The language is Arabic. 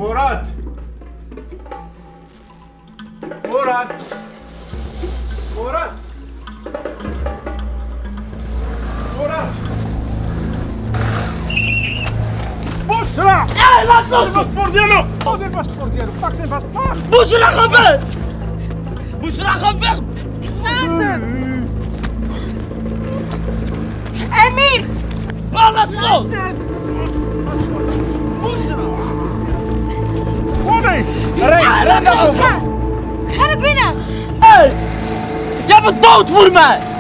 مراد مراد مراد مراد بشرى لا تخرج الباسبور ديالو خذ الباسبور ديالو باك الباسبور بشرى خفيف بشرى خفيف أمير والله تخرج بشرى خذي خرب هنا يا بالضوء تفور معي